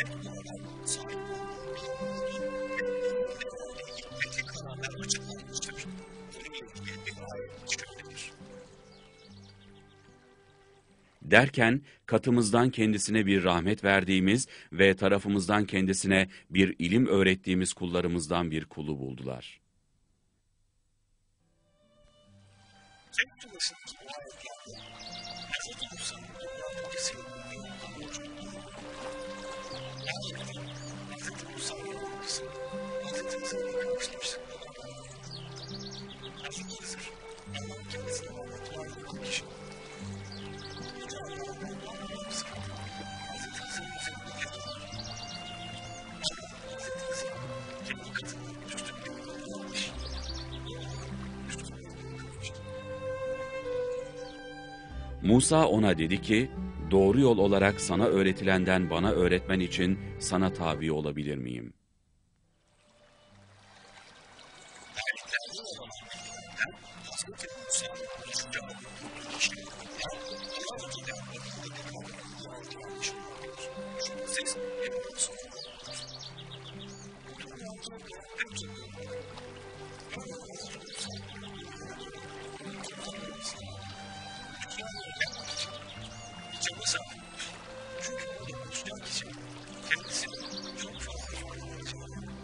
sahip olduğu bilgi kanallar açıklanmıştır. Bununla ilgili bir ayet şöyledir. Derken katımızdan kendisine bir rahmet verdiğimiz ve tarafımızdan kendisine bir ilim öğrettiğimiz kullarımızdan bir kulu buldular. Tek dolaşımcı bu ayetlerde Hz. Musa'nın Allah'ın kesinlikle mevcutluğu. Ayette Hz. Musa'nın olması, Hz. Hızır'la karşılaştıkları Hz. Hızır, Allah'ın kendisine anlatılan bir kişi. Yüce Allah'ın Allah'ın sıfatı, Hz. Hızır'ın üzerinde yazılır. Hz. Hızır, kendi katından üstün bir yol almış. Üstün bir yol almış. Musa ona dedi ki, doğru yol olarak sana öğretilenden bana öğretmen için sana tabi olabilir miyim? Ayetlerden olan bilgilerden Hazreti Musa'nın düşünce olduğu kişilikler Allah ile arasındaki kavramı anlaşılmaktadır. Şüphesiz hep sorumludur. Bundan sonra hep sorumludur. Çaba sarılmış. Çünkü burada konuşan kişi kendisini çok fazla zorlamayacak.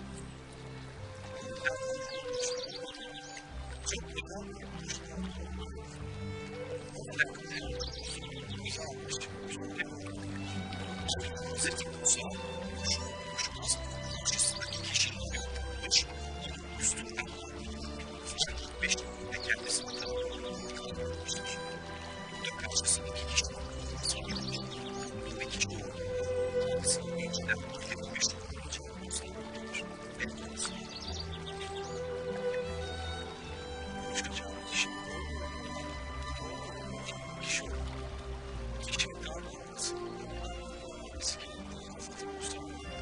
Çok önemli bir düşünüyor. Onun hakkında bize almış çıkmış. Hazreti Musa düşünmüş aslında karşısındaki kişiyi yapmış. Üstünden fakat 5 yılında kendisini tanımlamıştır. Burada karşısındaki kişi ve kişi kendisini önceden bildirmiş olacak Musa'dır. Ve Musa konuşacak kişi kişi kişinin davranması eski Hazreti Musa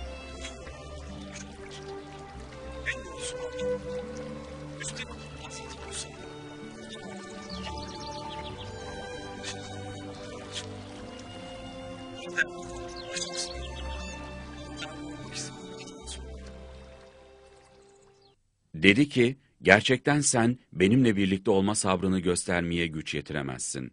en doğrusu üstelik Hazreti Musa Dedi ki, gerçekten sen benimle birlikte olma sabrını göstermeye güç yetiremezsin.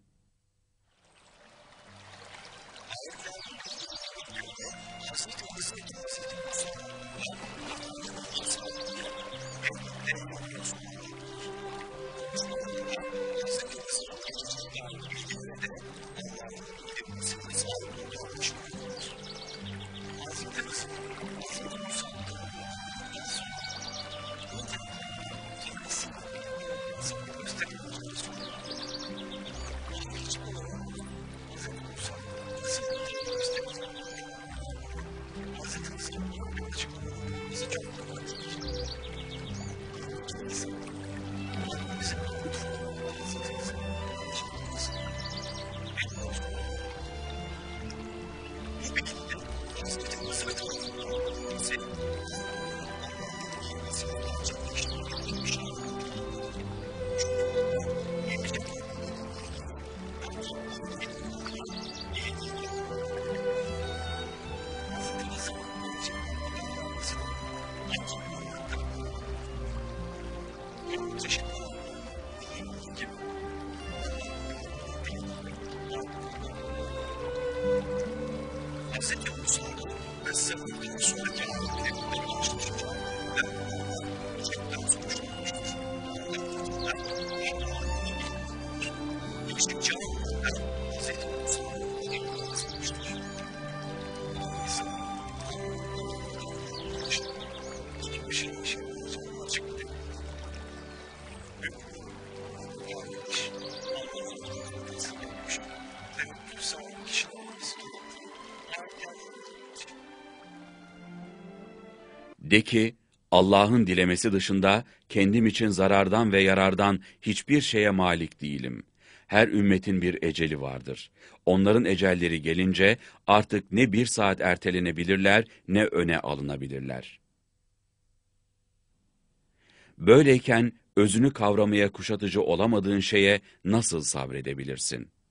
Hazreti Musa'nın kıssanın bir sonraki ayetlerinde başlayacak ve gerçekten sonuçlanmıştır. İkinci ayetler Hazreti Musa'nın önemli yazılmıştır. İnsanın hiçbir şey açık değil. De ki, Allah'ın dilemesi dışında kendim için zarardan ve yarardan hiçbir şeye malik değilim. Her ümmetin bir eceli vardır. Onların ecelleri gelince artık ne bir saat ertelenebilirler ne öne alınabilirler. Böyleyken özünü kavramaya kuşatıcı olamadığın şeye nasıl sabredebilirsin?